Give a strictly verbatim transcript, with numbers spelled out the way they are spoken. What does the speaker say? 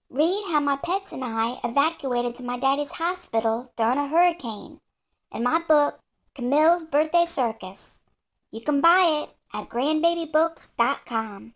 Read how my pets and I evacuated to my daddy's hospital during a hurricane in my book, Kamille's Birthday Circus. You can buy it at grandbaby books dot com.